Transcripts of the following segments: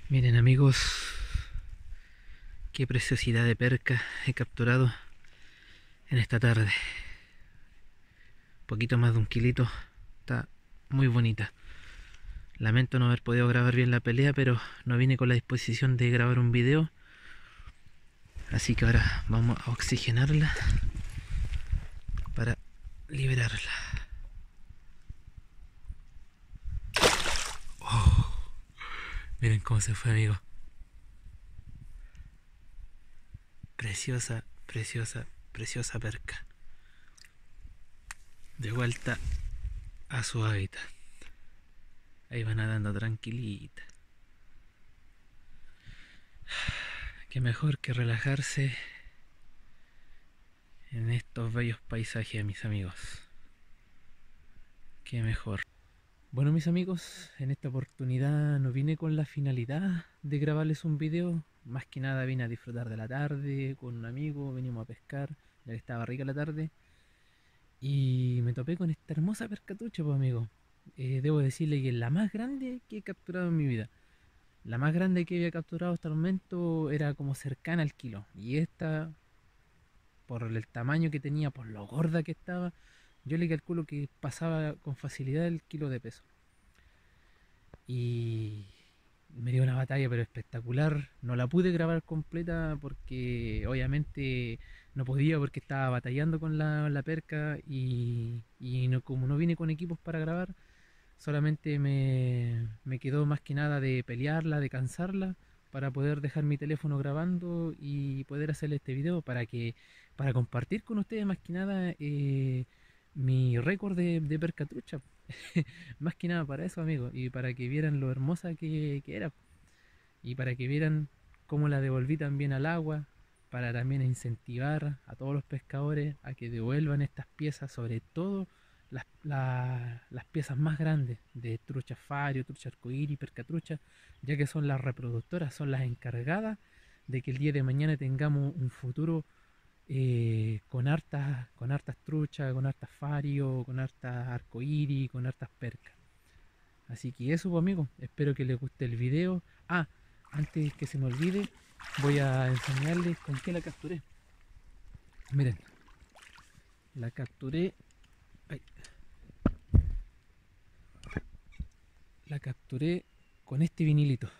Miren amigos, qué preciosidad de perca he capturado en esta tarde. Poquito más de un kilito, está muy bonita. Lamento no haber podido grabar bien la pelea, pero no vine con la disposición de grabar un video. Así que ahora vamos a oxigenarla para liberarla. Miren cómo se fue, amigo. Preciosa, preciosa, preciosa perca. De vuelta a su hábitat. Ahí van nadando tranquilita. Qué mejor que relajarse en estos bellos paisajes, mis amigos. Qué mejor. Bueno, mis amigos, en esta oportunidad no vine con la finalidad de grabarles un video. Más que nada vine a disfrutar de la tarde con un amigo, venimos a pescar, ya que estaba rica la tarde. Y me topé con esta hermosa percatrucha, pues amigo. Debo decirle que es la más grande que he capturado en mi vida. La más grande que había capturado hasta el momento era como cercana al kilo. Y esta, por el tamaño que tenía, por lo gorda que estaba, yo le calculo que pasaba con facilidad el kilo de peso. Y me dio una batalla pero espectacular. No la pude grabar completa porque obviamente no podía porque estaba batallando con la perca y no, como no vine con equipos para grabar, solamente me quedó más que nada de pelearla, de cansarla, para poder dejar mi teléfono grabando y poder hacerle este video para compartir con ustedes más que nada mi récord de percatrucha. Más que nada para eso, amigos, y para que vieran lo hermosa que era, y para que vieran cómo la devolví también al agua, para también incentivar a todos los pescadores a que devuelvan estas piezas, sobre todo las piezas más grandes de trucha fario, trucha arcoíris, percatrucha, ya que son las reproductoras, son las encargadas de que el día de mañana tengamos un futuro con hartas truchas, con hartas fario, con hartas arcoíris, con hartas percas. Así que eso, pues, amigos, espero que les guste el video. Ah, antes que se me olvide, voy a enseñarles con qué la capturé. Miren, la capturé. Ay, la capturé con este vinilito.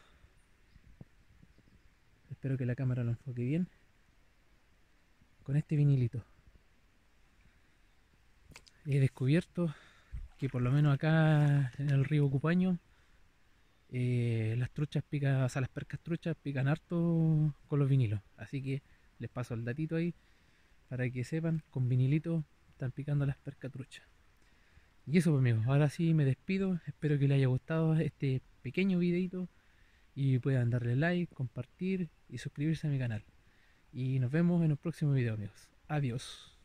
Espero que la cámara lo enfoque bien. Con este vinilito. He descubierto que por lo menos acá en el río Cupaño, las truchas pican, o sea, las percas truchas pican harto con los vinilos. Así que les paso el datito ahí para que sepan, con vinilito están picando las percas truchas. Y eso, pues, amigos, ahora sí me despido. Espero que les haya gustado este pequeño videito y puedan darle like, compartir y suscribirse a mi canal. Y nos vemos en el próximo video, amigos. Adiós.